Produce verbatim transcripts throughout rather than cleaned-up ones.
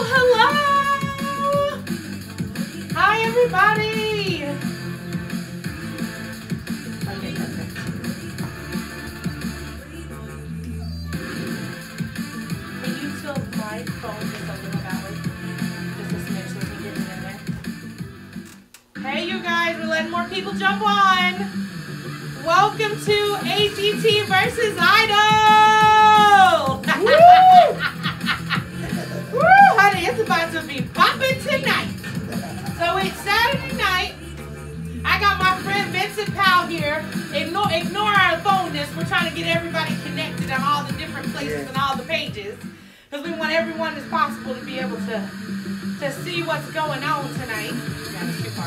hello! Hi, everybody! Okay, perfect. Can you tilt my phone just a little that way? Just a smidge so we can get it in there. Hey, you guys, we're letting more people jump on. Welcome to A G T versus Idol! Woo! Woo, honey, it's about to be popping tonight. So it's Saturday night. I got my friend Vincent Powell here. Ignore, ignore our phoneness. We're trying to get everybody connected on all the different places and all the pages. Because we want everyone as possible to be able to, to see what's going on tonight. Yeah, it's too far.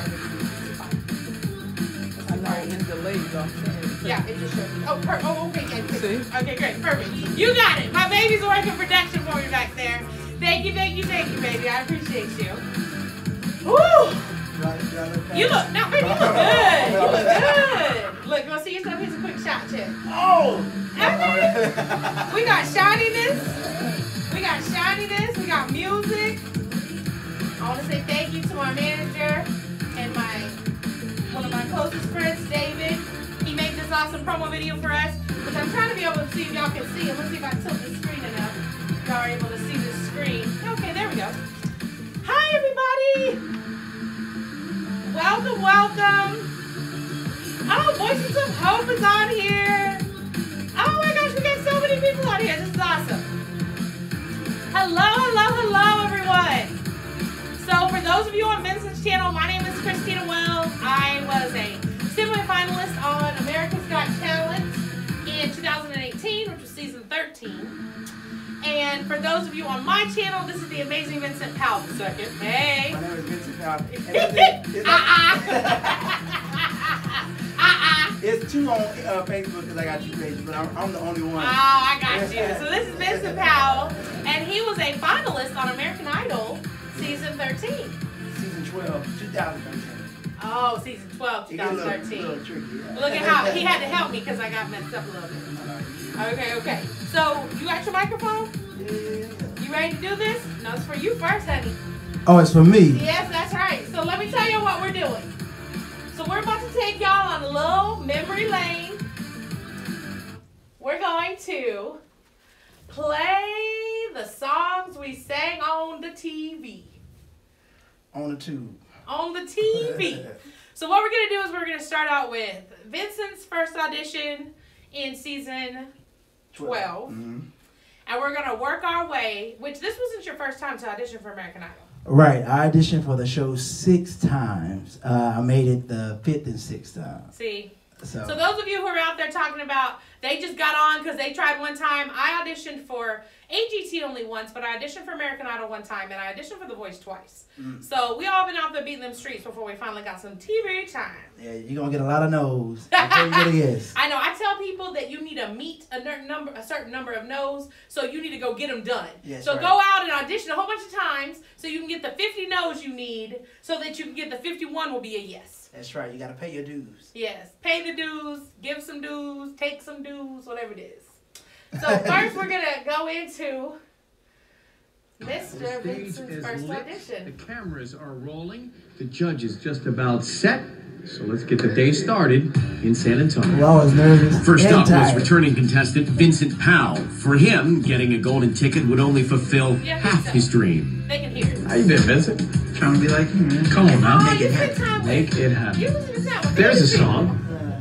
I know it's delayed though. Yeah, it just showed me. Oh, per oh, okay, yeah, See? okay, great, perfect. You got it. My baby's working production for me back there. Thank you, thank you, thank you, baby. I appreciate you. Woo! You look, no, baby, you look good. You look good. Look, you want to see yourself? Here's a quick shot check. Oh! We got shininess. We got shininess. We got music. I want to say thank you to my manager and my one of my closest friends, David. He made this awesome promo video for us, which I'm trying to be able to see if y'all can see it. Let's see if I tilt the screen enough. Y'all are able to see the screen. Okay, there we go. Hi, everybody. Welcome, welcome. Oh, Voices of Hope is on here. Oh my gosh, we got so many people on here. This is awesome. Hello, hello, hello, everyone. So for those of you on Vincent's channel, my name is Christina Wells. I was a semi-finalist on America's Got Talent in two thousand eighteen, which was season thirteen. And for those of you on my channel, this is the amazing Vincent Powell the second. Hey. My name is Vincent Powell. Uh-uh. Uh-uh. It's two on uh, Facebook because I got two pages, but I'm, I'm the only one. Oh, I got you. So this is Vincent Powell, and he was a finalist on American Idol season thirteen. Season twelve, two thousand thirteen. Oh, season twelve, It get a twenty little, thirteen. little tricky, yeah. Look at how he had to help me because I got messed up a little bit. Okay, okay. So you got your microphone? Yeah, yeah, yeah. You ready to do this? No, it's for you first, honey. Oh, it's for me. Yes, that's right. So let me tell you what we're doing. So we're about to take y'all on a little memory lane. We're going to play the songs we sang on the T V. On the tube. On the T V. So what we're going to do is we're going to start out with Vincent's first audition in season twelve. Mm-hmm. And we're going to work our way, which this wasn't your first time to audition for American Idol. Right, I auditioned for the show six times. Uh, I made it the fifth and sixth time. See? So, So those of you who are out there talking about they just got on because they tried one time, I auditioned for A G T only once, but I auditioned for American Idol one time, and I auditioned for The Voice twice. Mm. So we all been out there beating them streets before we finally got some T V time. yeah, you're going to get a lot of no's before you get a yes. I know. I tell people that you need to meet a ner- number, a certain number of no's, so you need to go get them done. Yes, so right. go out and audition a whole bunch of times so you can get the fifty no's you need, so that you can get the fifty-one will be a yes. That's right, you got to pay your dues. Yes, pay the dues, give some dues, take some dues, whatever it is. So first we're going to go into Mister Vincent's first lit. audition. The cameras are rolling. The judge is just about set. So let's get the day started in San Antonio. Well, I was nervous. First and up was tired. returning contestant Vincent Powell. For him, getting a golden ticket would only fulfill Yeah, half so. his dream. They can hear it. How you doing, Vincent? Trying to be like you, man. Come on now. Oh, Make you it spent happen. time with Make it happen. You listen to that one. There's a song.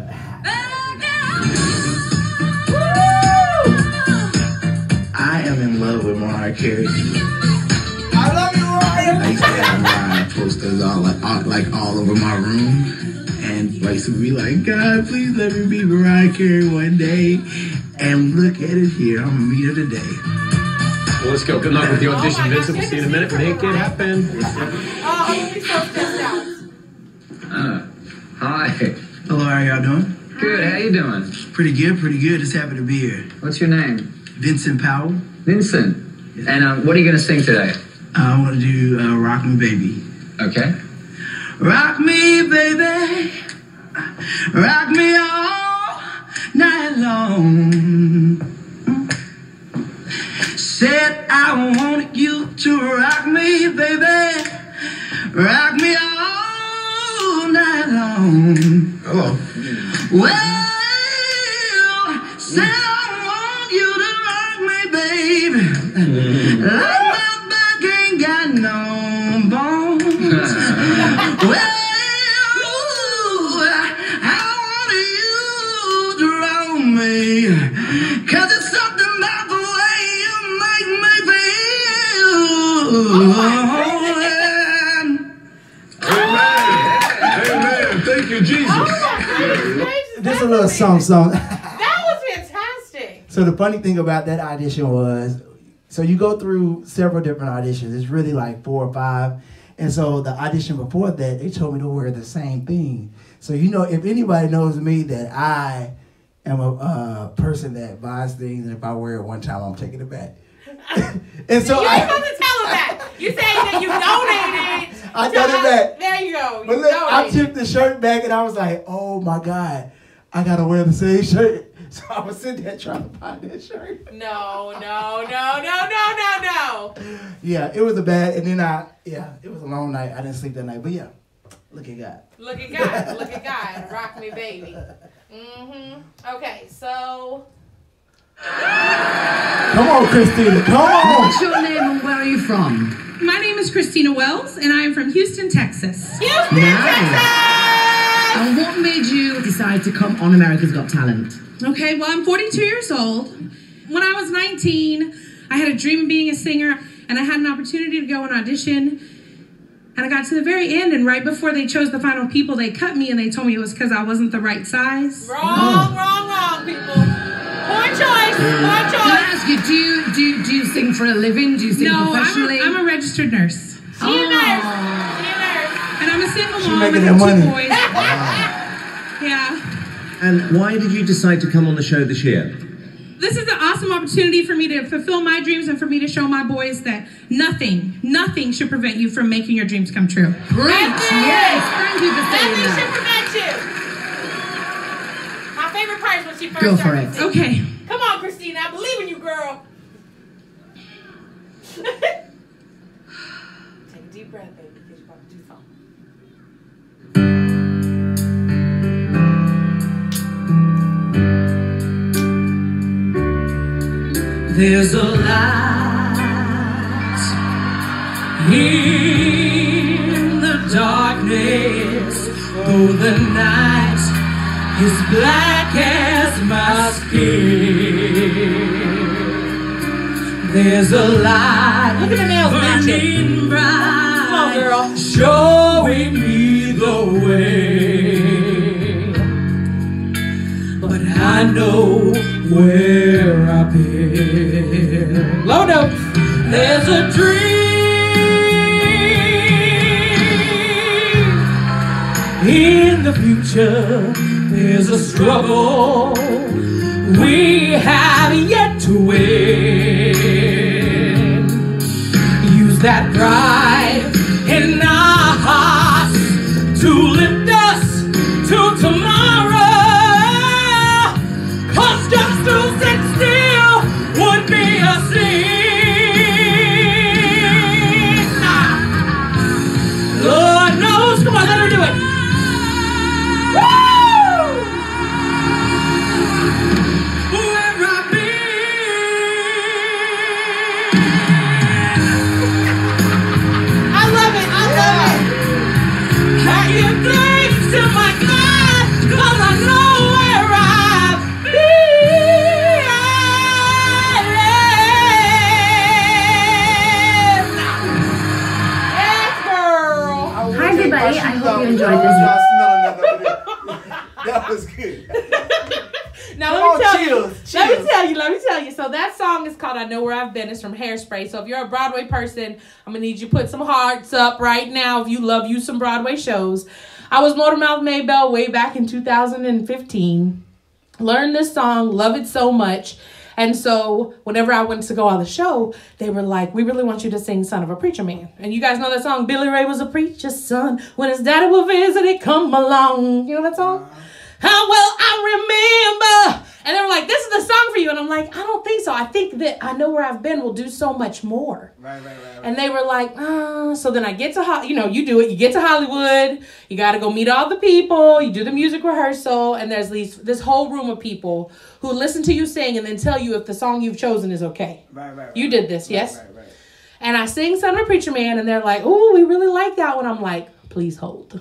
I am in love with Mariah Carey. I love you, Ryan. I used to have Mariah posters all like, all, like all over my room. And I used to be like, God, please let me be Mariah Carey one day. And look at it here. I'm going to meet her today. Well, let's go. Good luck with the audition, Oh my Vincent. gosh, We'll see you in a minute. Make it happen. Oh, I'm going to be so stressed out. Uh, hi. Hello, how y'all doing? Good, how you doing? Pretty good, pretty good. Just happy to be here. What's your name? Vincent Powell. Vincent. And um, what are you going to sing today? I want to do uh, Rock Me Baby. Okay. Rock me, baby. Rock me all night long. Said I want you to rock me, baby. Rock me all night long. Hello. Well, said I want you to rock me, baby. Like my back ain't got no bones. Well, I want you to rock me. Cause it's something about the way you make me feel. Amen. Amen. Thank you, Jesus. Oh my goodness. This is a little song song. That was fantastic. So the funny thing about that audition was, so you go through several different auditions. It's really like four or five. And so the audition before that, they told me to wear the same thing. So, you know, if anybody knows me, that I am a uh, person that buys things, and if I wear it one time, I'm taking it back. And so You I, ain't supposed to tell them that. You say that you donated. I to got it us. back. There you go. You But look, I donated. tipped the shirt back, and I was like, oh my God, I got to wear the same shirt. So I was sitting there trying to find that shirt. No, no, no, no, no, no, no. Yeah, it was a bad, and then I, yeah, it was a long night. I didn't sleep that night, but yeah, look at God. Look at God. Look at God. Rock me, baby. Mm-hmm. Okay, so. Come on, Christina, come on. What's your name and where are you from? My name is Christina Wells, and I am from Houston, Texas. Houston, Nice. Texas! And what made you decide to come on America's Got Talent? Okay, well, I'm forty-two years old. When I was nineteen, I had a dream of being a singer, and I had an opportunity to go and audition. And I got to the very end, and right before they chose the final people, they cut me, and they told me it was because I wasn't the right size. Wrong, wrong, wrong, people. Poor choice. Poor Can I choice. ask you, do you, do you, do you sing for a living? Do you sing No, I'm professionally? a, I'm a registered nurse. She a nurse. She a nurse. And I'm a single She mom making and that have money. two boys. Yeah. And why did you decide to come on the show this year? This is an awesome opportunity for me to fulfill my dreams and for me to show my boys that nothing, nothing should prevent you from making your dreams come true. Preach, yes. Thank you for saying Nothing should that. prevent you. My favorite part is when she first Go for started it. singing. Okay. Come on, Christina. I believe in you, girl. Take a deep breath, baby, because you're about to do something. There's a light in the darkness, though the night is black as my skin. There's a light Look at the nails matching. burning bright, Come on, girl. showing me the way. But I know where I've been. Low notes. There's a dream in the future. There's a struggle we have yet to win. Use that pride in our hearts to lift us to tomorrow. Cause just to sit still would be a sin. Lord knows, come on, let her do it. Woo! Where I've been. I love it. I love it. I give thanks to my God, cause I know where I've Yes, girl. Hi, everybody. I hope you enjoyed this. this. That was good. Now Come let me on, tell chills, you. Let me chills. tell you. Let me tell you. So that song is called "I Know Where I've Been." It's from Hairspray. So if you're a Broadway person, I'm gonna need you to put some hearts up right now. If you love you some Broadway shows, I was Motormouth Maybelle way back in two thousand fifteen. Learned this song, love it so much. And so whenever I went to go on the show, they were like, we really want you to sing Son of a Preacher Man. And you guys know that song, Billy Ray was a preacher's son. When his daddy would visit, he'd come along. You know that song? How well I remember And they were like, this is the song for you. And I'm like, I don't think so. I think that I Know Where I've Been will do so much more. Right, right, right. right. And they were like, ah. So then I get to, Ho- you know, you do it. You get to Hollywood. You got to go meet all the people. You do the music rehearsal. And there's these this whole room of people who listen to you sing and then tell you if the song you've chosen is okay. Right, right, right. You did this, right, yes? Right, right. And I sing Son of a Preacher Man. And they're like, oh, we really like that one. I'm like, please hold.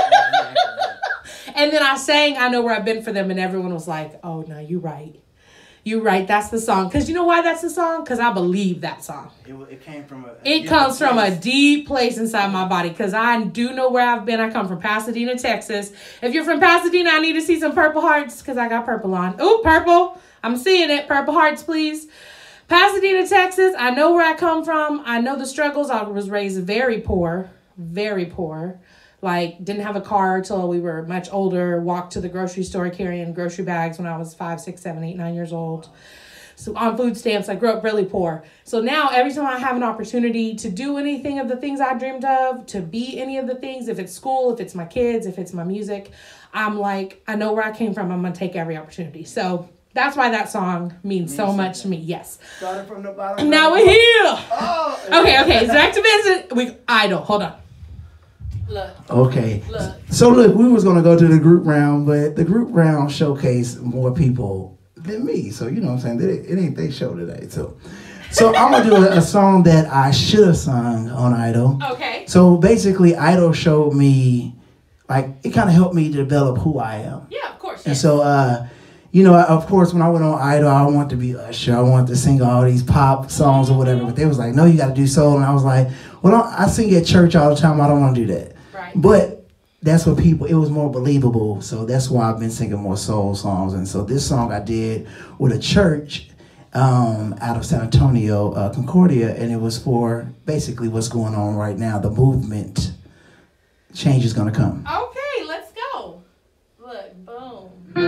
And then I sang I Know Where I've Been for them. And everyone was like, oh, no, you're right. You're right. That's the song. Because you know why that's the song? Because I believe that song. It, it came from a... a it comes from a deep place inside my body. Because I do know where I've been. I come from Pasadena, Texas. If you're from Pasadena, I need to see some Purple Hearts. Because I got purple on. Ooh, purple. I'm seeing it. Purple Hearts, please. Pasadena, Texas. I know where I come from. I know the struggles. I was raised very poor. Very poor. Like, didn't have a car till we were much older. Walked to the grocery store carrying grocery bags when I was five, six, seven, eight, nine years old. So on food stamps, I grew up really poor. So now every time I have an opportunity to do anything of the things I dreamed of, to be any of the things, if it's school, if it's my kids, if it's my music, I'm like, I know where I came from. I'm going to take every opportunity. So that's why that song means, means so much to me. Yes. Started from the bottom. Now we're here. Oh, okay, okay. So back to business. We Idol. Hold on. Look. Okay. Look. So look, we was gonna go to the group round, but the group round showcased more people than me. So you know what I'm saying? It, it ain't their show today. So so I'm gonna do a, a song that I should have sung on Idol. Okay. So basically Idol showed me, like, it kind of helped me develop who I am. Yeah, of course. And yes. so uh you know, of course, when I went on Idol, I wanted to be Usher. I wanted to sing all these pop songs or whatever. But they was like, no, you got to do soul. And I was like, well, I sing at church all the time. I don't want to do that. Right. But that's what people, it was more believable. So that's why I've been singing more soul songs. And so this song I did with a church um, out of San Antonio, uh, Concordia. And it was for basically what's going on right now. The movement. Change is going to come. Okay, let's go. Look, boom.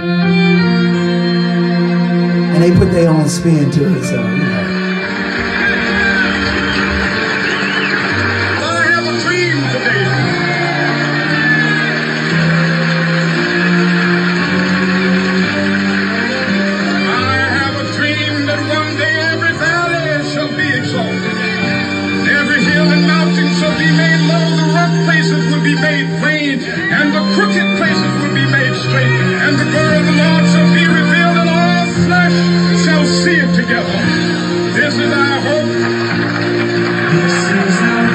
And they put their own spin to it, so, you know. I have a dream today. I have a dream that one day every valley shall be exalted. Every hill and mountain shall be made low. The rough places will be made plain, and the crooked places will be made straight. And the glory of the Lord shall be revealed, and all flesh shall see it together. This is our hope. This is our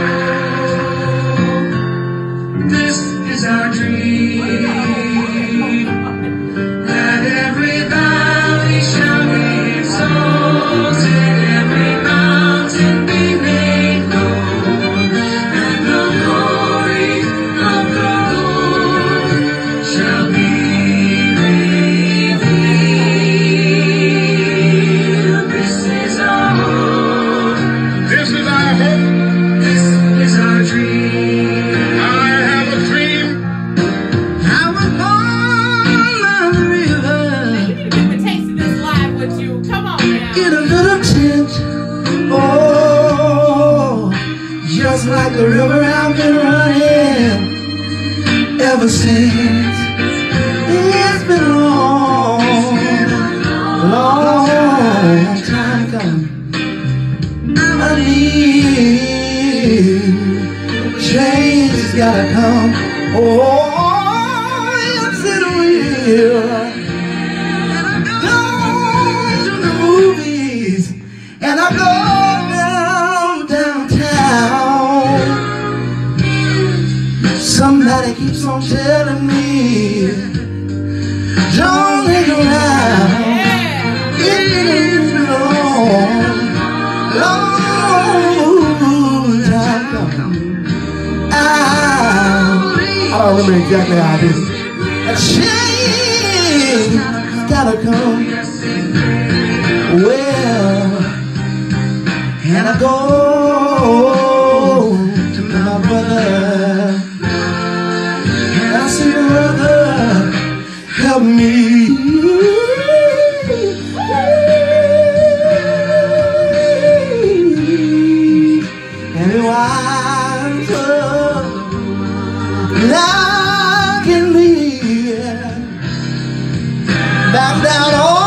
hope. This is our dream. That every valley shall be exalted, every mountain be made low, and the glory of the Lord shall be revealed. This is our hope. This is our hope. This is our dream. I have a dream. I was born on the river. You need to get the taste of this live with you. Come on now. In a little tent, oh, just like the river I've been running ever since. It's been a long, long time coming. I need change has gotta come. Oh, yes it will. Go to the movies and I go down downtown. Somebody keeps on telling me, don't hang around. It's been a long, long time coming. I, I don't remember exactly how I did it. A change gotta come. Well, and I go to my brother, and I say, brother, help me. And it winds up knocking me back down.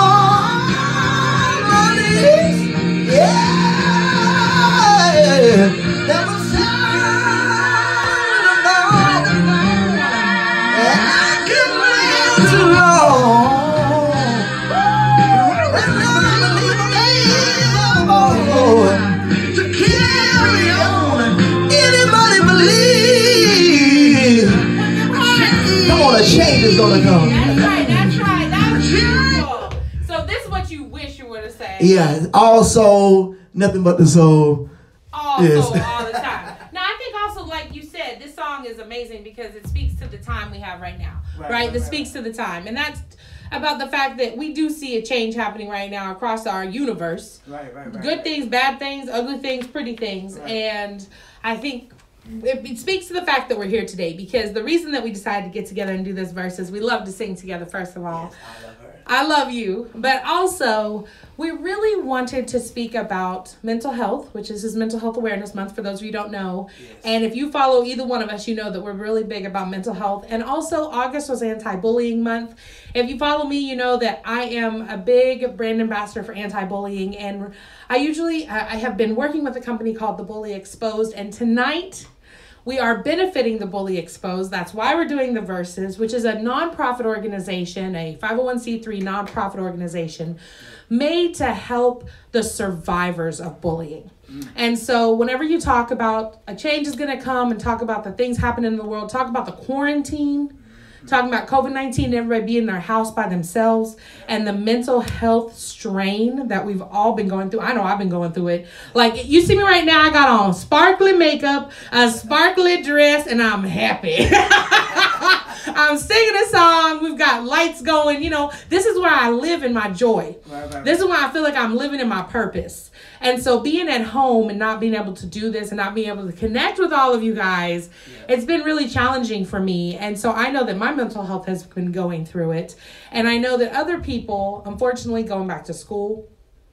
gonna come. That's right, that's right. That was beautiful. So this is what you wish you would have said. Yeah, all soul, nothing but the soul. All Yes. soul, all the time. Now, I think also, like you said, this song is amazing because it speaks to the time we have right now. Right? Right, It right, speaks to the time. And that's about the fact that we do see a change happening right now across our universe. Right, right, right. Good right. things, bad things, ugly things, pretty things. Right. And I think it, it speaks to the fact that we're here today because the reason that we decided to get together and do this verse is we love to sing together, first of all. Yes, I love her. I love you. But also, we really wanted to speak about mental health, which is his Mental Health Awareness Month, for those of you who don't know. Yes. And if you follow either one of us, you know that we're really big about mental health. And also, August was Anti-Bullying Month. If you follow me, you know that I am a big brand ambassador for anti-bullying. And I usually, I have been working with a company called The Bully Exposed. And tonight, we are benefiting the Bully Exposed. That's why we're doing the Verses, which is a nonprofit organization, a five oh one c three nonprofit organization made to help the survivors of bullying. Mm. And so whenever you talk about a change is going to come and talk about the things happening in the world, talk about the quarantine, talking about COVID nineteen, everybody being in their house by themselves, and the mental health strain that we've all been going through. I know I've been going through it. Like, you see me right now, I got on sparkly makeup, a sparkly dress, and I'm happy. I'm singing a song. We've got lights going. You know, this is where I live in my joy. Right, right, right. This is where I feel like I'm living in my purpose. And so being at home and not being able to do this and not being able to connect with all of you guys, yeah. It's been really challenging for me. And so I know that my mental health has been going through it. And I know that other people, unfortunately, going back to school,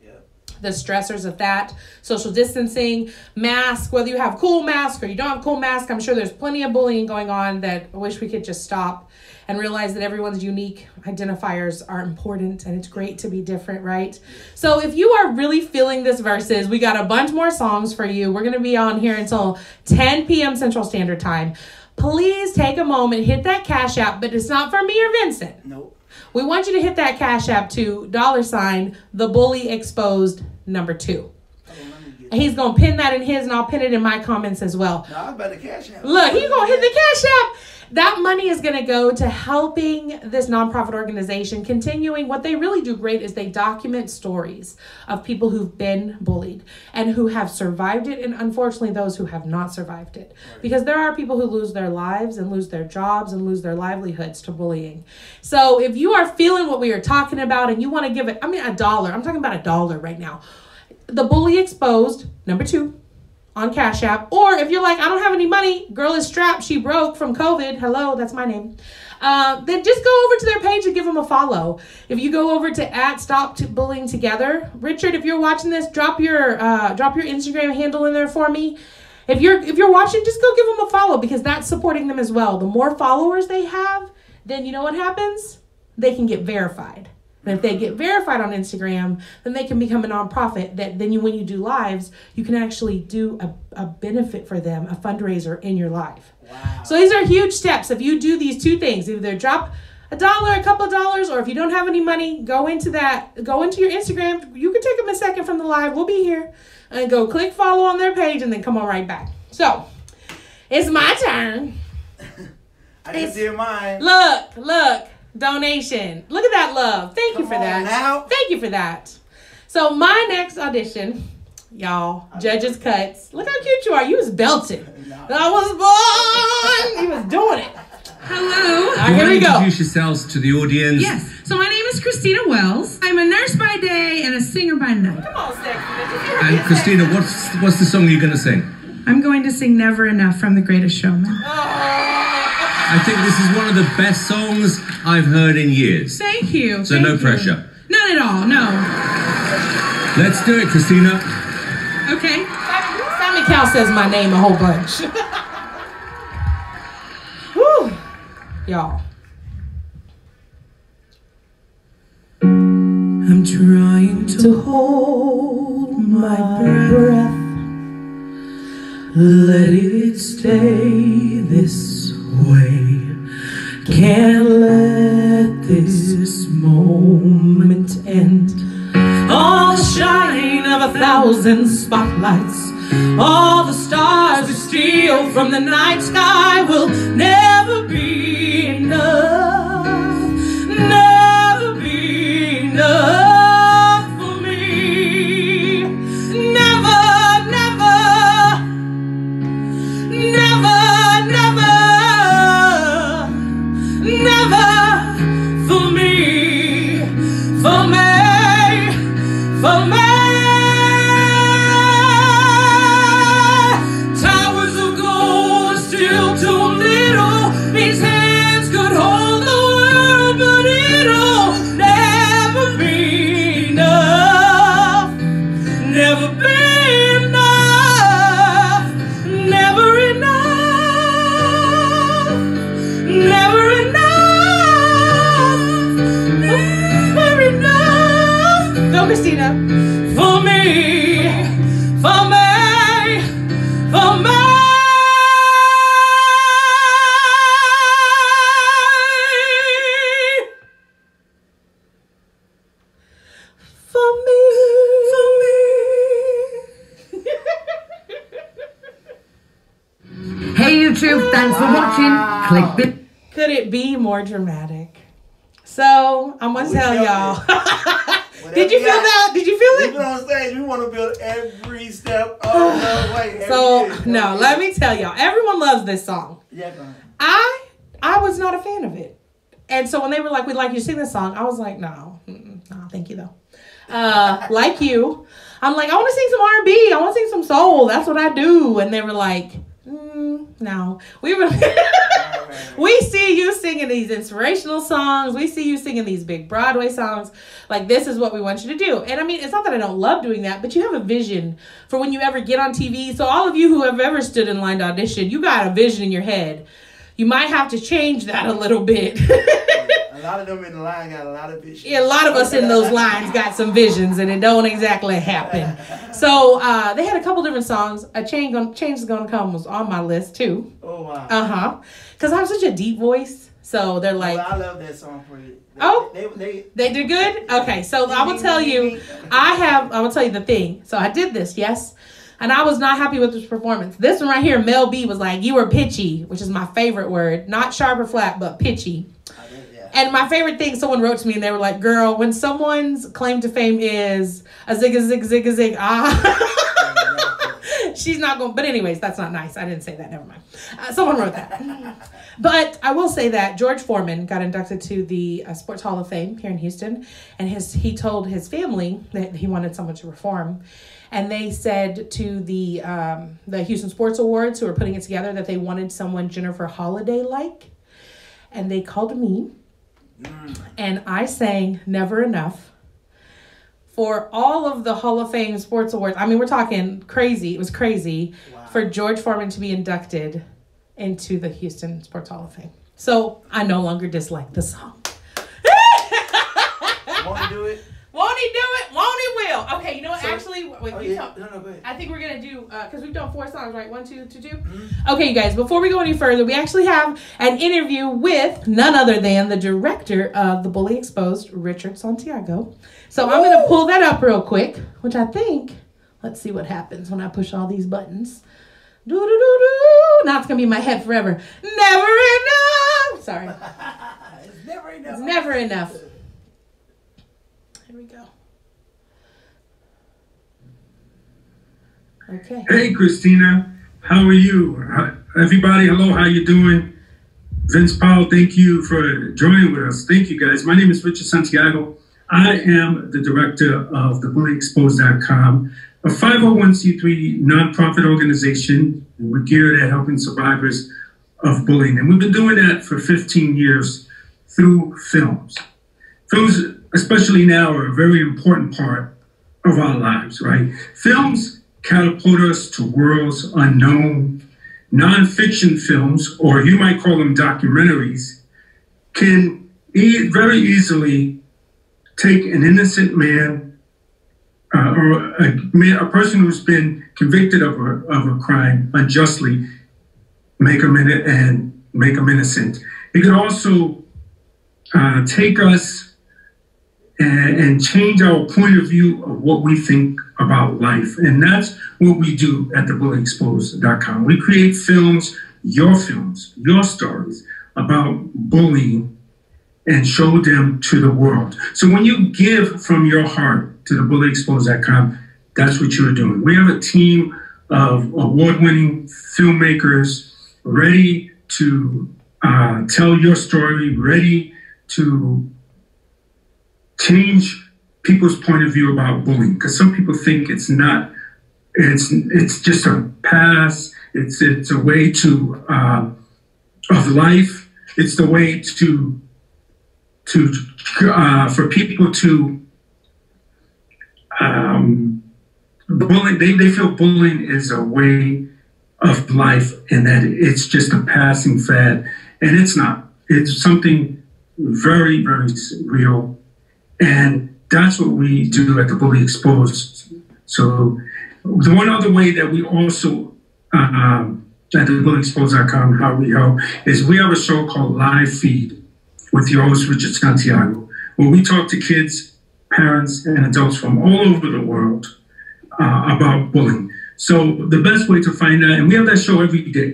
the stressors of that, social distancing, mask, whether you have cool mask or you don't have cool mask, I'm sure there's plenty of bullying going on that I wish we could just stop and realize that everyone's unique identifiers are important and it's great to be different, right? So if you are really feeling this Verses, we got a bunch more songs for you. We're going to be on here until ten p.m. Central Standard Time. Please take a moment, hit that Cash App, but it's not for me or Vincent. Nope. We want you to hit that Cash App to dollar sign the Bully Exposed number two. And he's going to pin that in his, and I'll pin it in my comments as well. No, I was about to Cash App. Look, he's going to hit the Cash App. That money is going to go to helping this nonprofit organization continuing. What they really do great is they document stories of people who've been bullied and who have survived it, and unfortunately those who have not survived it. Because there are people who lose their lives and lose their jobs and lose their livelihoods to bullying. So if you are feeling what we are talking about and you want to give it, I mean, a dollar. I'm talking about a dollar right now. The Bully Exposed, number two, on Cash App. Or if you're like, I don't have any money, girl is strapped, she broke from COVID, hello, that's my name, uh, then just go over to their page and give them a follow. If you go over to at Stop Bullying Together, Richard, if you're watching this, drop your uh, drop your Instagram handle in there for me. If you're if you're watching, just go give them a follow because that's supporting them as well. The more followers they have, then you know what happens? They can get verified. And if they get verified on Instagram, then they can become a nonprofit that then you, when you do lives, you can actually do a, a benefit for them, a fundraiser in your live. Wow. So these are huge steps. If you do these two things, either drop a dollar, a couple of dollars, or if you don't have any money, go into that, go into your Instagram. You can take them a second from the live. We'll be here. And go click follow on their page and then come on right back. So it's my turn. I can see mine. Look, look. Donation. Look at that love. Thank Come you for on that. now. Thank you for that. So my next audition, y'all, judges cuts. Look how cute you are. You was belting. I was born. You was doing it. Hello. All right, here we go. Introduce yourselves to the audience. Yes. So my name is Christina Wells. I'm a nurse by day and a singer by night. Come on, sexy. And Christina, what's what's the song you're going to sing? I'm going to sing Never Enough from The Greatest Showman. Oh. I think this is one of the best songs I've heard in years. Thank you. So Thank no you. pressure. Not at all, no. Let's do it, Christina. Okay. Simon Cowell says my name a whole bunch. Whew. Y'all. I'm trying to hold my breath. Let it stay this way. Can't let this moment end. All the shine of a thousand spotlights, all the stars we steal from the night sky will never be enough. YouTube. Thanks for watching. Click the... Could it be more dramatic? So, I'm going to tell y'all. Did you feel that? Did you feel it? You know what I'm saying? You want to build every step of the way. So, no, let me tell y'all. Everyone loves this song. Yeah, go ahead. I, I was not a fan of it. And so when they were like, we'd like you to sing this song, I was like, no, no, thank you though. Uh, like you, I'm like, I want to sing some R and B. I want to sing some soul. That's what I do. And they were like, mm, no. We were, we see you singing these inspirational songs. We see you singing these big Broadway songs. Like, this is what we want you to do. And I mean, it's not that I don't love doing that, but you have a vision for when you ever get on T V. So all of you who have ever stood in line to audition, you got a vision in your head. You might have to change that a little bit. A lot of them in the line got a lot of visions. Yeah, a lot of us in those lines got some visions, and it don't exactly happen. So uh, they had a couple different songs. A change, gonna, change is gonna come was on my list too. Oh wow. Uh huh. Because I have such a deep voice, so they're like. Well, I love that song for you. They, oh, they, they, they did good. Okay, so I will tell you, I have. I will tell you the thing. So I did this, yes. And I was not happy with this performance. This one right here, Mel B was like, you were pitchy, which is my favorite word. Not sharp or flat, but pitchy. Yeah. And my favorite thing, someone wrote to me and they were like, girl, when someone's claim to fame is a zig a zig zig a zig, ah. She's not going, but anyways, that's not nice. I didn't say that, never mind. Uh, someone wrote that. But I will say that George Foreman got inducted to the uh, Sports Hall of Fame here in Houston. And his he told his family that he wanted someone to reform. And they said to the um, the Houston Sports Awards, who were putting it together, that they wanted someone Jennifer Holliday-like. And they called me. Mm. And I sang Never Enough for all of the Hall of Fame Sports Awards. I mean, we're talking crazy. It was crazy. Wow. For George Foreman to be inducted into the Houston Sports Hall of Fame. So I no longer dislike the song. Want to do it? Won't he do it? Won't he will? Okay, you know what? So, Actually, wait, oh, you yeah. talk. No, no, go ahead. I think we're going to do, because uh, we've done four songs, right? One, two, two, two. Mm-hmm. Okay, you guys, before we go any further, we actually have an interview with none other than the director of The Bully Exposed, Richard Santiago. So Woo! I'm going to pull that up real quick, which I think, let's see what happens when I push all these buttons. Do do do do. Now it's going to be in my head forever. Never enough. Sorry. It's never enough. It's never enough. Here we go. Okay. Hey, Christina. How are you? How, everybody, hello. How you doing? Vince Powell, thank you for joining with us. Thank you, guys. My name is Richard Santiago. I am the director of the bully exposed dot com, a five oh one c three nonprofit organization. And we're geared at helping survivors of bullying. And we've been doing that for fifteen years through films. Films, especially now, are a very important part of our lives, right? Films catapult us to worlds unknown. Non-fiction films, or you might call them documentaries, can e- very easily take an innocent man uh, or a, man, a person who's been convicted of a, of a crime unjustly, make them in it and make them innocent. It can also uh, take us and, and change our point of view of what we think about life. And that's what we do at the bully exposed dot com. We create films, your films, your stories about bullying and show them to the world. So when you give from your heart to the bully exposed dot com, that's what you're doing. We have a team of award-winning filmmakers ready to uh, tell your story, ready to change people's point of view about bullying, because some people think it's not, it's it's just a pass, it's it's a way to uh, of life, it's the way to to uh, for people to um, bullying. They they feel bullying is a way of life, and that it's just a passing fad, and it's not. It's something very very real, and that's what we do at the Bully Exposed. So the one other way that we also, uh, at the bully exposed dot com, how we help, is we have a show called Live Feed with your host, Richard Santiago, where we talk to kids, parents, and adults from all over the world uh, about bullying. So the best way to find that, and we have that show every day.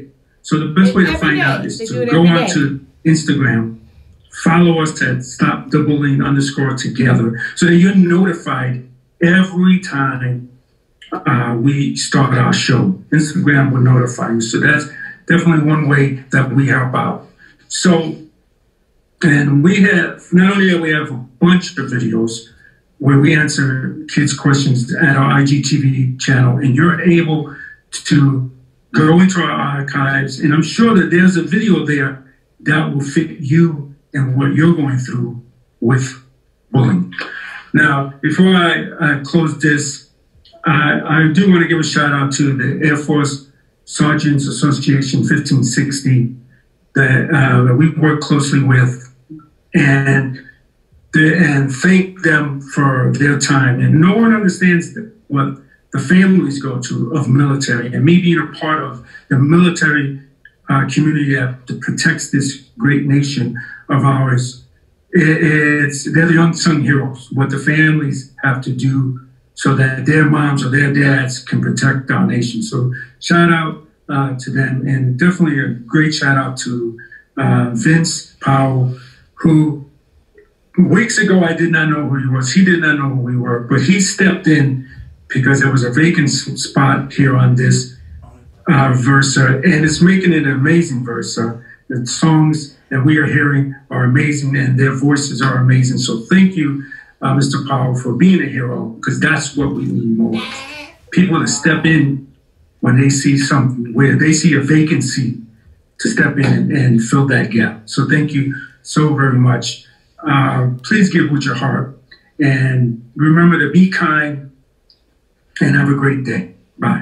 So the best way to Every find day. out is They do to it go every on day. to Instagram, follow us at Stop the Bullying underscore together, so that you're notified every time uh, we start our show. Instagram will notify you. So that's definitely one way that we help out. So, and we have, not only do we have a bunch of videos where we answer kids' questions at our I G T V channel, and you're able to go into our archives, and I'm sure that there's a video there that will fit you and what you're going through with bullying. Now, before I, I close this, I, I do want to give a shout out to the Air Force Sergeants Association fifteen sixty that, uh, that we work closely with, and the, and thank them for their time. And no one understands the, what the families go to of military, and me being a part of the military uh, community that protects this great nation of ours. It's, they're the unsung heroes, what the families have to do so that their moms or their dads can protect our nation. So shout out uh, to them, and definitely a great shout out to uh, Vince Powell, who weeks ago I did not know who he was. He did not know who we were, but he stepped in because there was a vacant spot here on this uh, Versa, and it's making it an amazing Versa. The songs that we are hearing are amazing, and their voices are amazing. So thank you, uh, Mister Powell, for being a hero, because that's what we need more. People to step in when they see something, where they see a vacancy, to step in and, and fill that gap. So thank you so very much. Uh, please give with your heart, and remember to be kind, and have a great day. Bye.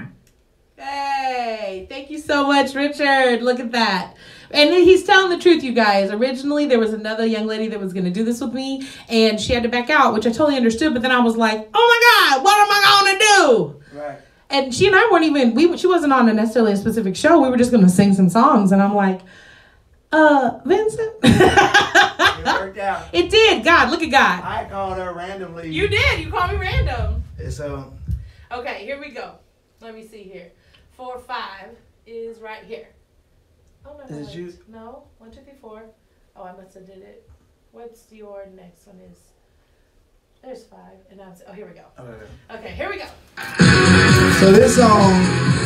Hey, thank you so much, Richard. Look at that. And he's telling the truth, you guys. Originally, there was another young lady that was going to do this with me, and she had to back out, which I totally understood. But then I was like, oh my God, what am I going to do? Right. And she and I weren't even, we she wasn't on a necessarily a specific show. We were just going to sing some songs. And I'm like, uh, Vincent? It worked out. It did. God, look at God. I called her randomly. You did. You called me random. So. Okay, here we go. Let me see here. Four, five is right here. Oh, no, no, Is it you? No, one, two, three, four. Oh, I must have did it. What's your next one is? There's five, and now it's, oh, here we go. Okay. Okay, here we go. So this song,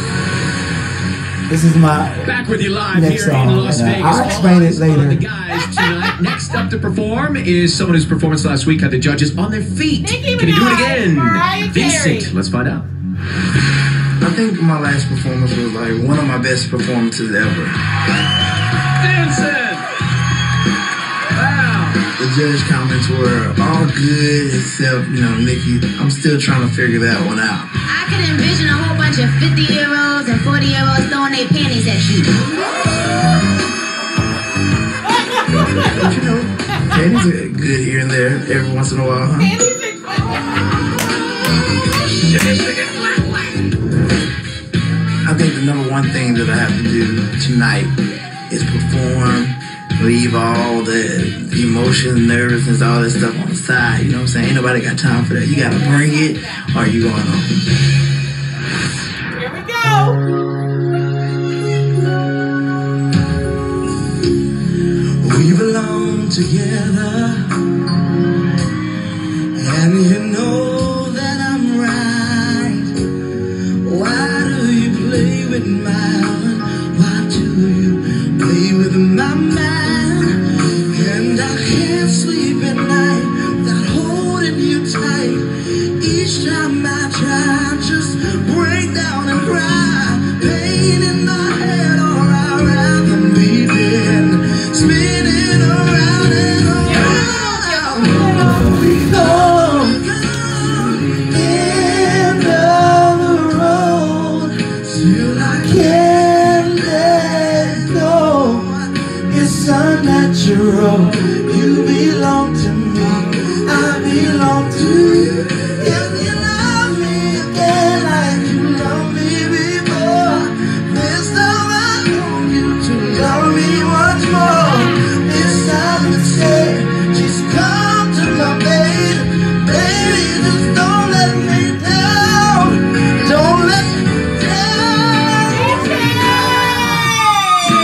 this is my Back with you live next here song. in Las and, uh, Vegas. I'll explain it later. The guys tonight. Next up to perform is someone whose performance last week had the judges on their feet. Nicki Can he do it Minaj, again? Mariah Carey. Vincent, let's find out. I think my last performance was like one of my best performances ever. Vincent! Wow! The judge comments were all good except, you know, Nicki. I'm still trying to figure that one out. I could envision a whole bunch of fifty-year-olds and forty-year-olds throwing their panties at you. But you know, panties are good here and there every once in a while, huh? I think the number one thing that I have to do tonight is perform, leave all the emotions, nervousness, all that stuff on the side. You know what I'm saying? Ain't nobody got time for that. You gotta bring it, or you going home. Here we go. We belong together, and you know that I'm right. Why do you play with my heart? Why do you play with my mind? And I can't sleep at night without holding you tight. Each time I try, I just break down and cry. Pain in the head, or I'd rather be dead. Spinning around and around. We go. End of the road. Still I can't let go. It's unnatural. You belong to me. I belong to you. If you love me again like you loved me before, this time I want you to love me once more. This time it's said, just come to my baby. Baby, just don't let me down. Don't let me down.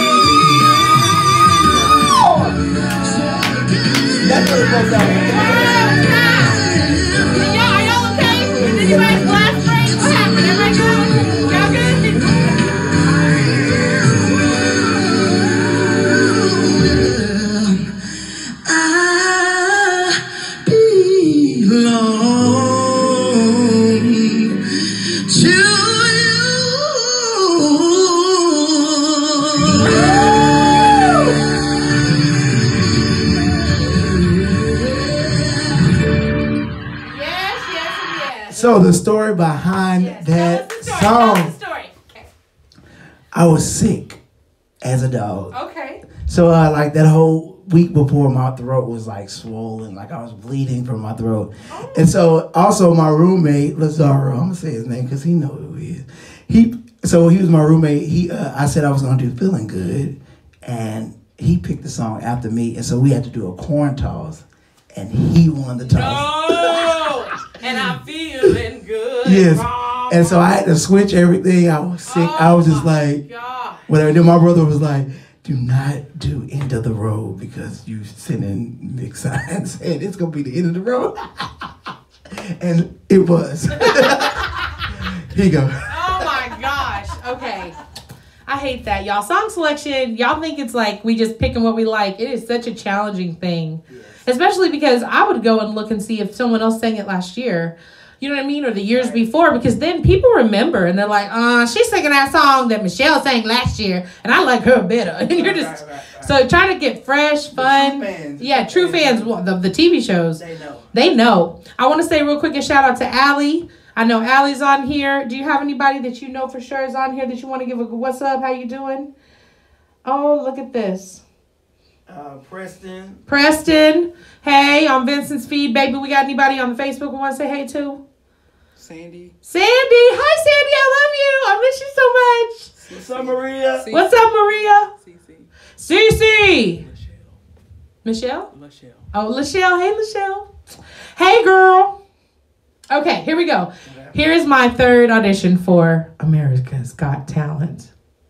So the story behind Yes, that tell us the story. song, Tell us the story. Okay. I was sick as a dog. Okay. So uh, like that whole week before, my throat was like swollen, like I was bleeding from my throat. Oh. And so also my roommate Lazaro, I'm gonna say his name because he knows who he is. He so he was my roommate. He uh, I said I was gonna do Feeling Good, and he picked the song after me, and so we had to do a corn toss, and he won the toss. No, and I'm feeling good. Yes. And so I had to switch everything. I was sick. I was just like, whatever. Then my brother was like, do not do End of the Road because you sending mixed signs and it's going to be the end of the road. And it was. Here you go. Oh my gosh. Okay. I hate that, y'all. Song selection, y'all think it's like we just picking what we like. It is such a challenging thing. Yes. Especially because I would go and look and see if someone else sang it last year. You know what I mean? Or the years right. before, because then people remember and they're like, uh, she's singing that song that Michelle sang last year and I like her better. And you're just, right, right, right. So trying to get fresh, fun. True fans, yeah, true fans, the, the T V shows. They know. They know. I want to say real quick a shout out to Allie. I know Allie's on here. Do you have anybody that you know for sure is on here that you want to give a what's up? How you doing? Oh, look at this. Uh, Preston. Preston. Hey, on Vincent's feed, baby. We got anybody on the Facebook we want to say hey to? Sandy. Sandy. Hi, Sandy. I love you. I miss you so much. What's up, Maria? C- What's up, Maria? Cece. Michelle. Michelle? Michelle. Oh, Lachelle. Hey, Lachelle. Hey, girl. Okay, here we go. Here is my third audition for America's Got Talent.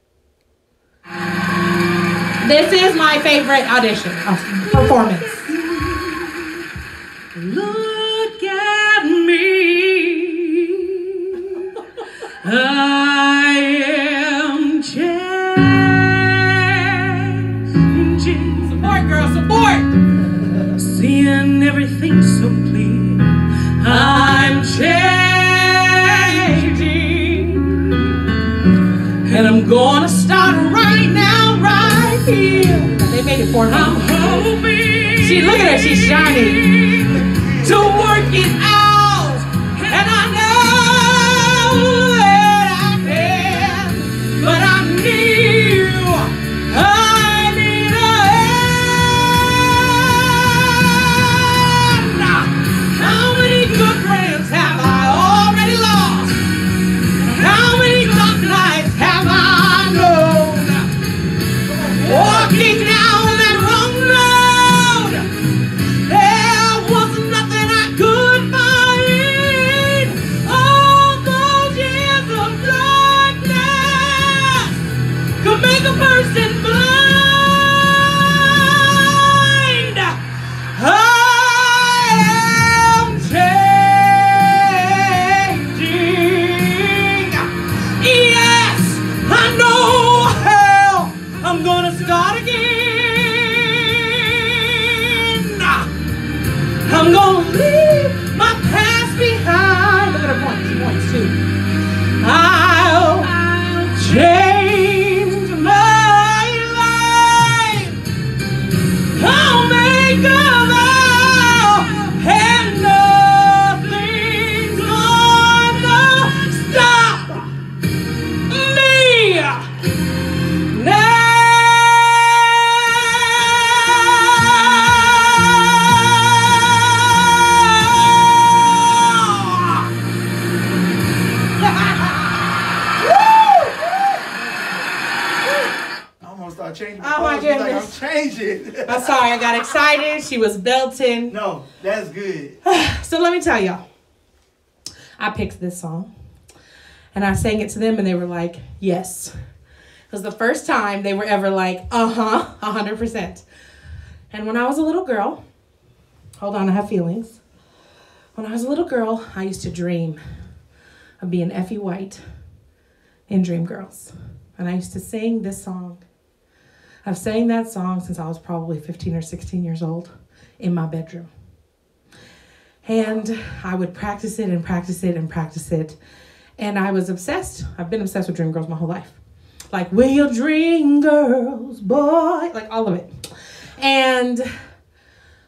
This is my favorite audition uh, performance. Look at me. I am changing. Support, girl, support. Seeing everything so clear. I'm changing. And I'm gonna start right now, right here. They made it for me. I'm hoping. She, look at her, she's shining. To work it out. And I know that I can. But I need you. I need a hand. How many good friends have I already lost? How many dark nights have I known? Walking down that wrong road, there was nothing I could find. All those years of darkness could make a person blind. I am changing. Yes, I know how I'm gonna start again. I'm gonna leave my past behind. Look at her points, she points too. I'll, I'll change my life. I'll make a vow, and nothing's gonna stop me now. I'm gonna start changing. Oh my clothes, like goodness. I'm changing. I'm sorry, I got excited. She was belting. No, that's good. So let me tell y'all. I picked this song. And I sang it to them and they were like, yes. It was the first time they were ever like, uh-huh, one hundred percent. And when I was a little girl, hold on, I have feelings. When I was a little girl, I used to dream of being Effie White in Dreamgirls. And I used to sing this song. I've sang that song since I was probably fifteen or sixteen years old in my bedroom. And I would practice it and practice it and practice it. And I was obsessed. I've been obsessed with Dreamgirls my whole life. Like, we're your dream girls, boy. Like, all of it. And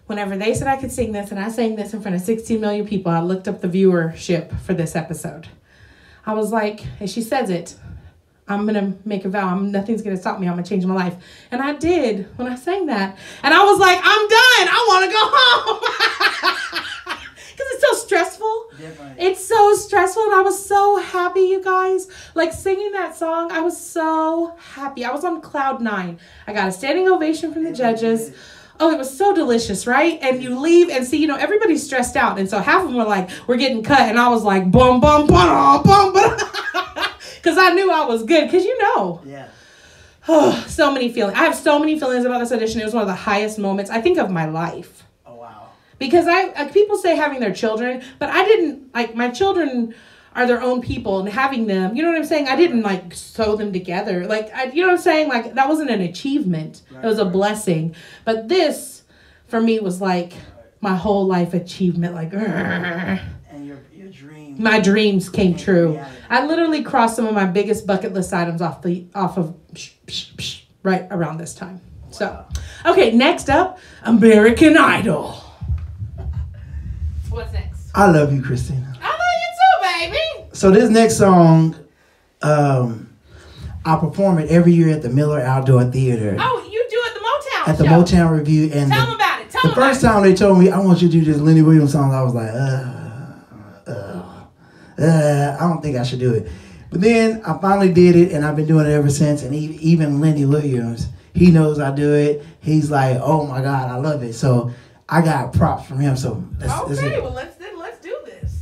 whenever they said I could sing this and I sang this in front of sixteen million people, I looked up the viewership for this episode. I was like, and she says it, I'm going to make a vow. I'm, nothing's going to stop me. I'm going to change my life. And I did when I sang that. And I was like, I'm done. I want to go home. Because it's so stressful. Definitely. It's so stressful. And I was so happy, you guys. Like singing that song, I was so happy. I was on cloud nine. I got a standing ovation from the judges. Oh, it was so delicious, right? And you leave and see, you know, everybody's stressed out. And so half of them were like, we're getting cut. And I was like, bum, bum, bum, bum, bum. Because I knew I was good. Because you know. Yeah. Oh, so many feelings. I have so many feelings about this audition. It was one of the highest moments, I think, of my life. Oh, wow. Because I, uh, people say having their children, but I didn't, like, my children are their own people, and having them, you know what I'm saying? I didn't, like, sew them together. Like, I, you know what I'm saying? Like, that wasn't an achievement. Right, it was a right. blessing. But this, for me, was, like, my whole life achievement. Like, Urgh. And your, your dreams. My dreams came true. Reality. I literally crossed some of my biggest bucket list items off the off of psh, psh, psh, right around this time. Wow. So, okay, next up, American Idol. What's next? I love you, Christina. I love you too, baby. So this next song, um, I perform it every year at the Miller Outdoor Theater. Oh, you do it at the Motown At the show. Motown Review. And Tell the, them about it. Tell the them about first time they told me, I want you to do this Lenny Williams song, I was like, uh, uh, uh, I don't think I should do it. But then I finally did it, and I've been doing it ever since. And he, even Lenny Williams, he knows I do it. He's like, oh my God, I love it. So I got props from him. So that's, okay, that's it. well let's then let's do this.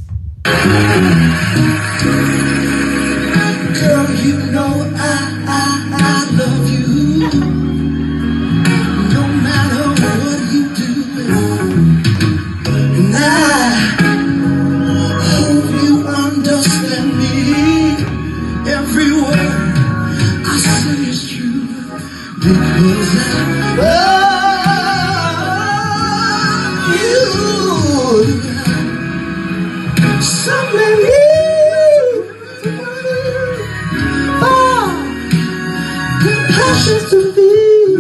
Girl, you know I, I, I love you. No matter what you do. And I hope you understand me. Every word I say is true. Because I love you. Somebody. Precious to be.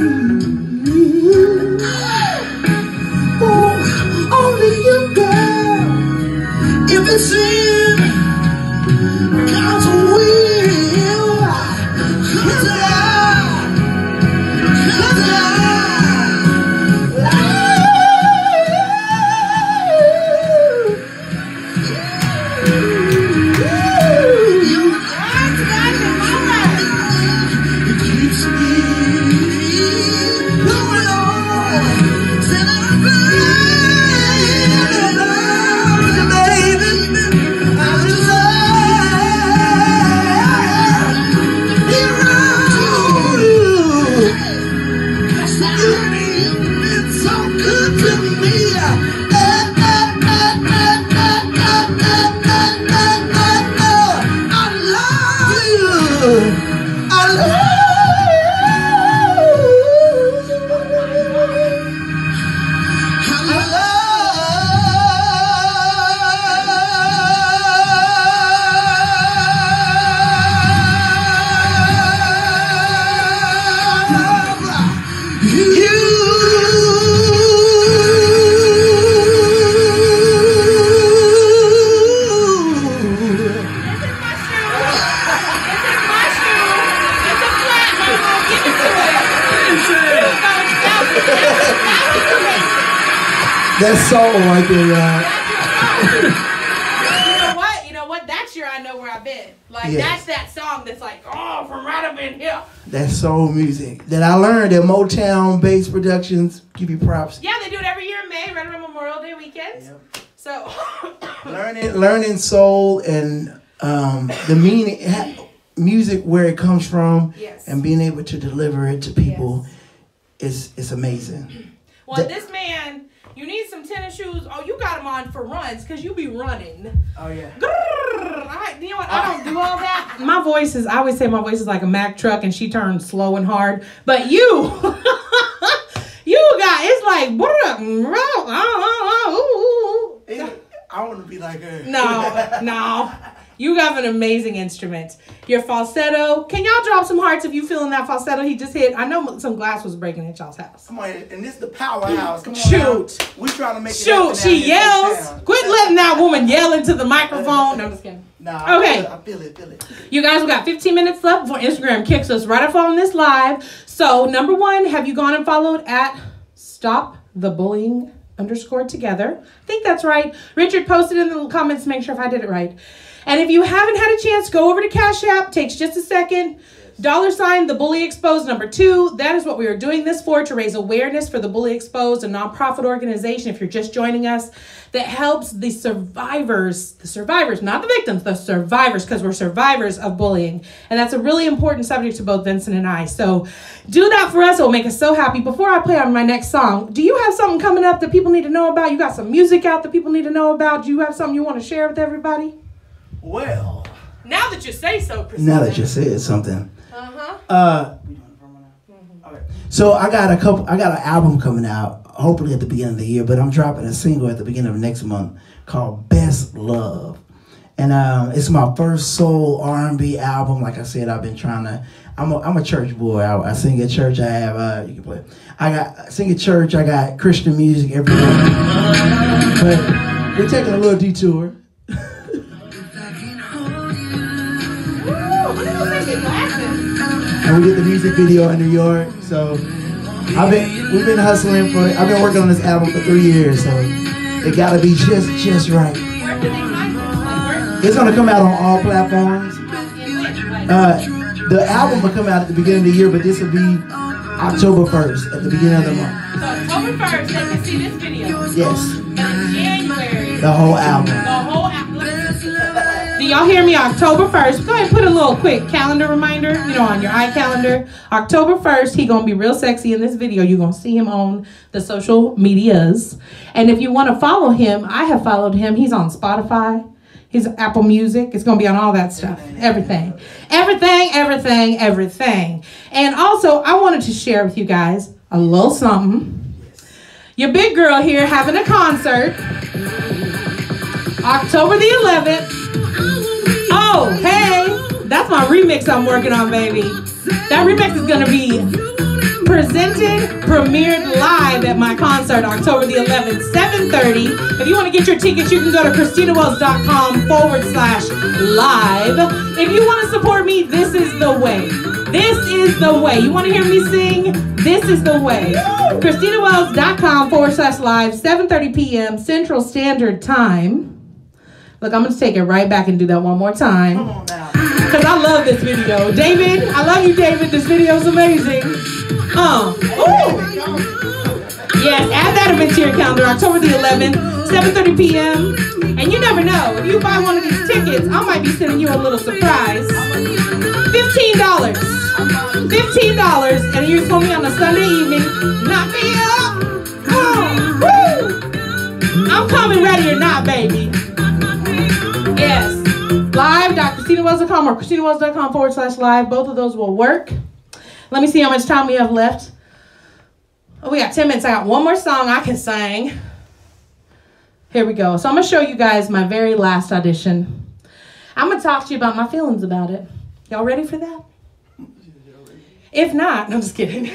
Oh, only you, girl. If it's in God's will, 'cause I, 'cause I love you. You it keeps me going on. Said I'm blind, baby. I just love you. You've been so good to me. I love you. I love you. That's soul right there, y'all. You know what? You know what? That's your I Know Where I've Been. Like, Yes. that's that song that's like, oh, from right up in here. That's soul music that I learned at Motown Bass Productions. Give you props. Yeah, they do it every year in May, right around Memorial Day weekend. Yep. So, Learning, learning soul and um, the meaning, ha- music where it comes from, yes. and being able to deliver it to people is is amazing. Well, That- this man, you need some tennis shoes. Oh, you got them on for runs because you be running. Oh, yeah. Grrr, I, you know what? I don't do all that. My voice is, I always say my voice is like a Mack truck and she turns slow and hard. But you, you got, it's like, I want to be like her. no, no. You have an amazing instrument. Your falsetto. Can y'all drop some hearts if you feeling that falsetto he just hit? I know some glass was breaking at y'all's house. Come on, and this is the powerhouse. Come on, shoot. Now. We trying to make it. Shoot, she yells. Quit letting that woman yell into the microphone. No, I'm just kidding. Nah, okay. I feel it, I feel it, feel it. You guys, we got fifteen minutes left before Instagram kicks us right off on this live. So, number one, have you gone and followed at Stop the Bullying underscore together? I think that's right. Richard posted in the comments to make sure if I did it right. And if you haven't had a chance, go over to Cash App. Takes just a second. Dollar sign, The Bully Exposed, number two. That is what we are doing this for, to raise awareness for The Bully Exposed, a nonprofit organization, if you're just joining us, that helps the survivors, the survivors, not the victims, the survivors, because we're survivors of bullying. And that's a really important subject to both Vincent and I. So do that for us. It will make us so happy. Before I play on my next song, do you have something coming up that people need to know about? You got some music out that people need to know about? Do you have something you want to share with everybody? Well, now that you say so, Priscilla. Now that you said something. Uh-huh. Uh, okay. So I got a couple. I got an album coming out, hopefully at the beginning of the year. But I'm dropping a single at the beginning of next month called "Best Love," and um, it's my first soul R and B album. Like I said, I've been trying to. I'm a, I'm a church boy. I, I sing at church. I have. Uh, you can play. I got I sing at church. I got Christian music every day. But we're taking a little detour. And we did the music video in New York, so I've been we've been hustling for. I've been working on this album for three years, so it gotta be just just right. It's gonna come out on all platforms. Uh, the album will come out at the beginning of the year, but this will be October first, at the beginning of the month. So October first, they can see this video. Yes. And in January. The whole album. The whole album. Do y'all hear me? October first. Go ahead and put a little quick calendar reminder, you know, on your iCalendar. October first, he gonna be real sexy in this video. You're gonna see him on the social medias. And if you want to follow him, I have followed him. He's on Spotify. He's Apple Music. It's gonna be on all that stuff. Everything. Everything, everything, everything. And also, I wanted to share with you guys a little something. Your big girl here having a concert. October the eleventh. Oh, hey, that's my remix I'm working on, baby. That remix is gonna be presented, premiered live at my concert October the eleventh, seven thirty. If you wanna get your tickets, you can go to ChristinaWells.com forward slash live. If you wanna support me, this is the way. This is the way. You wanna hear me sing? This is the way. ChristinaWells.com forward slash live, seven thirty p m Central Standard Time. Look, I'm going to take it right back and do that one more time. Come on now. Because I love this video. David, I love you, David. This video is amazing. Uh, ooh. Yes, add that event to your calendar. October the eleventh, seven thirty p m And you never know. If you buy one of these tickets, I might be sending you a little surprise. fifteen dollars. fifteen dollars. And you're going to be on a Sunday evening. Knock me up. Oh, woo. I'm coming ready or not, baby. Yes. Live dot Christina Wells dot com or ChristinaWells.com forward slash live. Both of those will work. Let me see how much time we have left. Oh, we got ten minutes. I got one more song I can sing. Here we go. So I'm going to show you guys my very last audition. I'm going to talk to you about my feelings about it. Y'all ready for that? If not, no, I'm just kidding.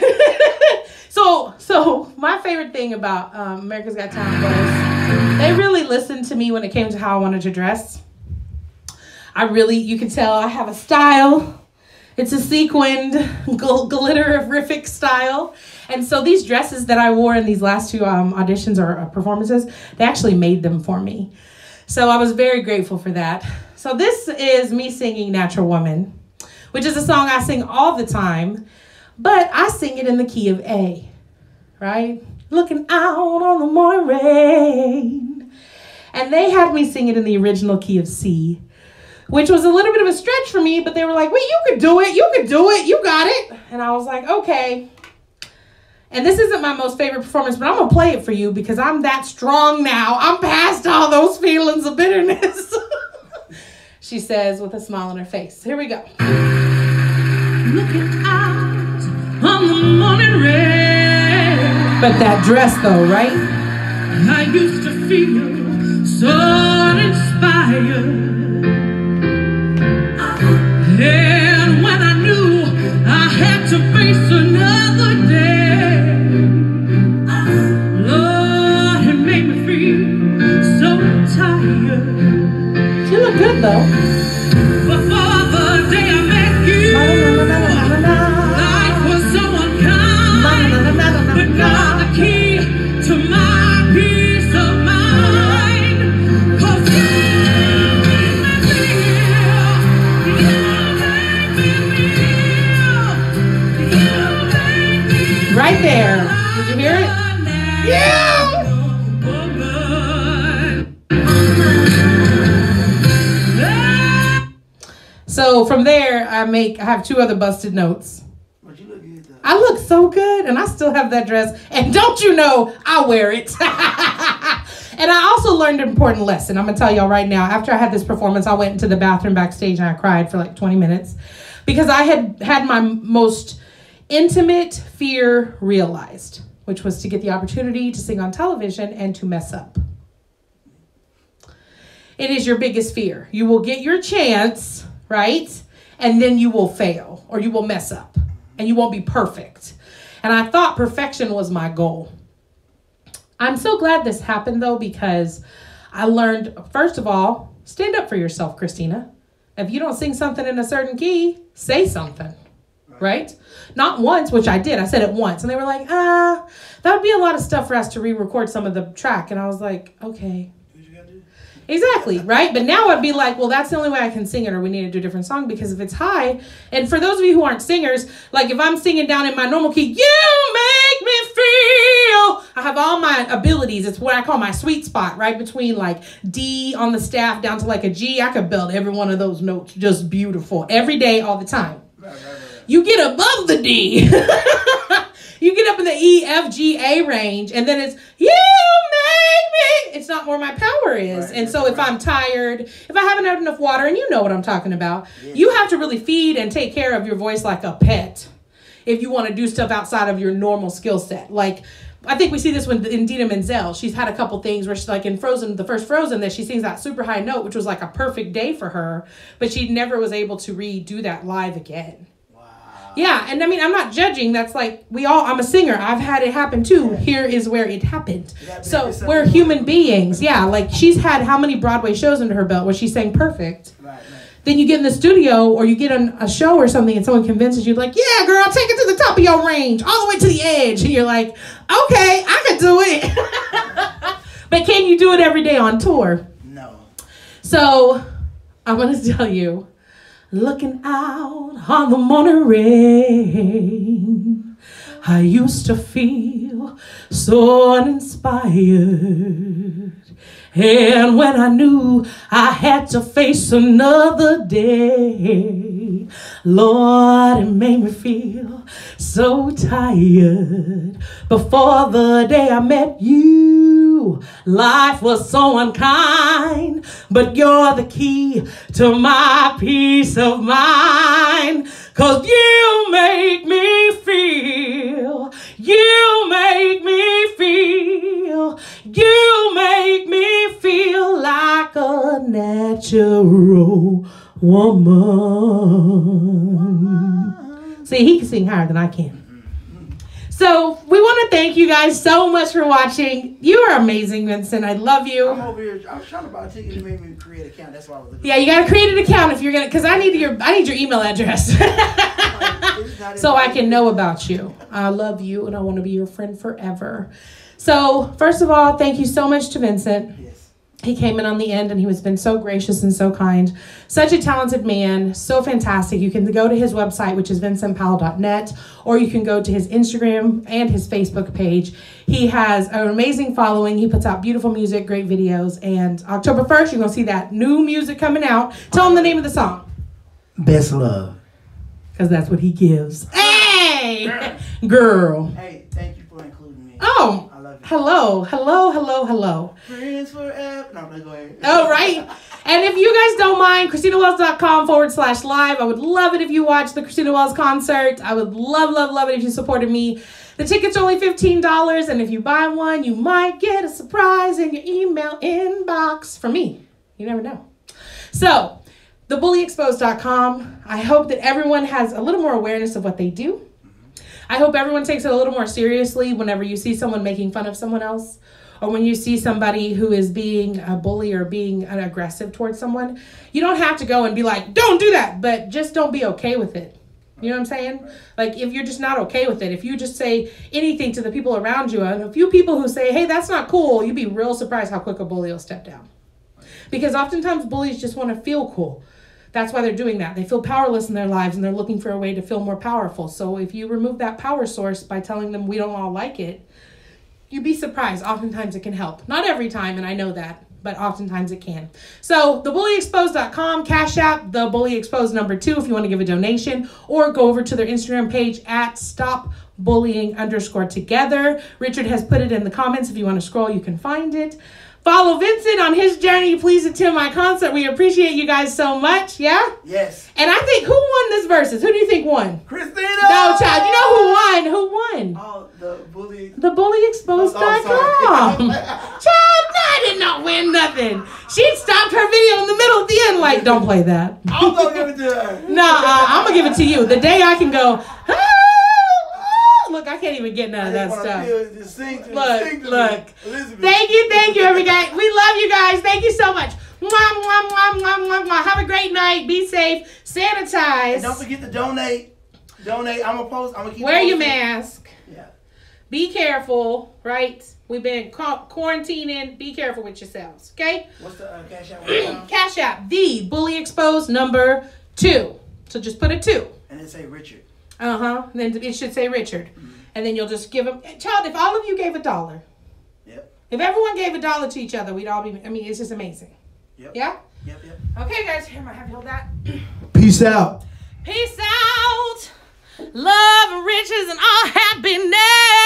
so, so my favorite thing about um, America's Got Talent was they really listened to me when it came to how I wanted to dress. I really, you can tell I have a style. It's a sequined, gl- glitterific style. And so these dresses that I wore in these last two um, auditions or uh, performances, they actually made them for me. So I was very grateful for that. So this is me singing Natural Woman, which is a song I sing all the time, but I sing it in the key of A, right? Looking out on the morning rain. And they had me sing it in the original key of C, which was a little bit of a stretch for me, but they were like, wait, you could do it, you could do it, you got it. And I was like, okay. And this isn't my most favorite performance, but I'm gonna play it for you because I'm that strong now. I'm past all those feelings of bitterness. She says with a smile on her face. Here we go. Looking out on the morning rain. But that dress though, right? I used to feel so inspired. And when I knew I had to face another day, Lord, it made me feel so tired. She looked good though. Before the day I met you, life was so unkind, but you're the key to my peace of mind. 'Cause you make me feel, you make me feel, you make me Right there. Did you hear it? Yeah! So from there, I make, I have two other busted notes. I look so good, and I still have that dress. And don't you know, I wear it. And I also learned an important lesson. I'm going to tell y'all right now. After I had this performance, I went into the bathroom backstage, and I cried for like twenty minutes. Because I had had my most intimate fear realized, which was to get the opportunity to sing on television and to mess up. It is your biggest fear. You will get your chance, right? And then you will fail, or you will mess up, and you won't be perfect. And I thought perfection was my goal. I'm so glad this happened though, because I learned, first of all, stand up for yourself, Christina. If you don't sing something in a certain key, say something, right? Not once, which I did. I said it once, and they were like, ah, that would be a lot of stuff for us to re-record some of the track. And I was like, okay. Exactly, right? But now I'd be like, well, that's the only way I can sing it, or we need to do a different song, because if it's high, and for those of you who aren't singers, like if I'm singing down in my normal key, you make me feel, I have all my abilities. It's what I call my sweet spot, right between like D on the staff down to like a G. I could belt every one of those notes just beautiful every day, all the time. Right, right, right. You get above the D. You get up in the E, F, G, A range, and then it's, you make me. It's not where my power is. Right, and so if right. I'm tired, if I haven't had enough water, and you know what I'm talking about, yeah. You have to really feed and take care of your voice like a pet if you want to do stuff outside of your normal skill set. Like, I think we see this with Idina Menzel. She's had a couple things where she's like in Frozen, the first Frozen, that she sings that super high note, which was like a perfect day for her, but she never was able to redo that live again. Yeah, and I mean, I'm not judging. That's like, we all, I'm a singer. I've had it happen too. Here is where it happened. So we're human beings. Yeah, like she's had how many Broadway shows under her belt where she sang perfect. Right, right. Then you get in the studio or you get on a show or something and someone convinces you like, yeah, girl, take it to the top of your range, all the way to the edge. And you're like, okay, I can do it. But can you do it every day on tour? No. So I'm going to tell you, looking out on the morning rain, I used to feel so uninspired. And when I knew I had to face another day, Lord, it made me feel so tired. Before the day I met you, life was so unkind, but you're the key to my peace of mind. 'Cause you make me feel, you make me feel, you make me feel like a natural woman. See, he can sing higher than I can. So we want to thank you guys so much for watching. You are amazing, Vincent. I love you. I'm over here. I was trying to buy a ticket to make me create an account. That's why I was looking. Yeah, you got to create an account if you're gonna, because I need your, I need your email address, so I can know about you. I love you, and I want to be your friend forever. So first of all, thank you so much to Vincent. Yes. He came in on the end, and he has been so gracious and so kind. Such a talented man, so fantastic. You can go to his website, which is vincent powell dot net, or you can go to his Instagram and his Facebook page. He has an amazing following. He puts out beautiful music, great videos, and October first, you're going to see that new music coming out. Tell him the name of the song. Best Love. Because that's what he gives. Hey! Girl. Hey, thank you for including me. Oh, I love you. Hello, hello, hello, hello. Friends forever. No, go ahead. Oh, right. And if you guys don't mind, christina wells dot com forward slash live. I would love it if you watch the Christina Wells concert. I would love, love, love it if you supported me. The ticket's only fifteen dollars, and if you buy one, you might get a surprise in your email inbox from me. You never know. So, the bully exposed dot com. I hope that everyone has a little more awareness of what they do. I hope everyone takes it a little more seriously whenever you see someone making fun of someone else, or when you see somebody who is being a bully or being aggressive towards someone. You don't have to go and be like, don't do that, but just don't be okay with it. You know what I'm saying? Like, if you're just not okay with it, if you just say anything to the people around you, and a few people who say, hey, that's not cool, you'd be real surprised how quick a bully will step down. Because oftentimes bullies just want to feel cool. That's why they're doing that. They feel powerless in their lives, and they're looking for a way to feel more powerful. So if you remove that power source by telling them we don't all like it, you'd be surprised. Oftentimes it can help. Not every time, and I know that, but oftentimes it can. So the bully exposed dot com, Cash App, the Bully Exposed number two if you want to give a donation, or go over to their Instagram page at Stop Bullying underscore together. Richard has put it in the comments. If you want to scroll, you can find it. Follow Vincent on his journey. Please attend my concert. We appreciate you guys so much. Yeah? Yes. And I think, who won this versus? Who do you think won? Christina! No, child. You know who won? Who won? Oh, the bully. The bully exposed dot com. Oh, Child, no, I did not win nothing. She stopped her video in the middle at the end like, don't play that. I'm going to give it to her. No, uh, I'm going to give it to you. The day I can go, ah, ah, look, I can't even get none of that stuff. Feel, just sing to look, sing to look. Elizabeth. Thank you, thank you, everybody. We love you guys. Thank you so much. Mwah, mwah, mwah, mwah, mwah, mwah. Have a great night. Be safe. Sanitize. And don't forget to donate. Donate. I'm going to post. I'm going to keep Wear your posting. mask. Yeah. Be careful, right? We've been qu- quarantining. Be careful with yourselves, okay? What's the uh, Cash App? Cash App, the Bully Exposed number two. So just put a two. And then say Richard. Uh-huh. Then it should say Richard. Mm-hmm. And then you'll just give them. Child, if all of you gave a dollar. Yep. If everyone gave a dollar to each other, we'd all be, I mean, it's just amazing. Yep. Yeah? Yep, yep. Okay, guys. Here, I have held that. Peace out. Peace out. Love, riches, and all happiness.